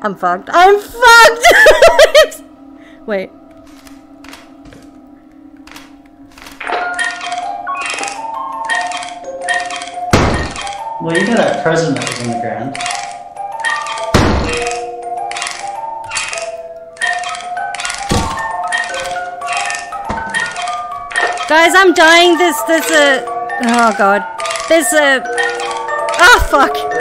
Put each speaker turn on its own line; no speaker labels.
I'm fucked. I'm fucked! Wait.
Well, you got that present that was on the ground.
Guys, I'm dying. Oh god. Oh fuck.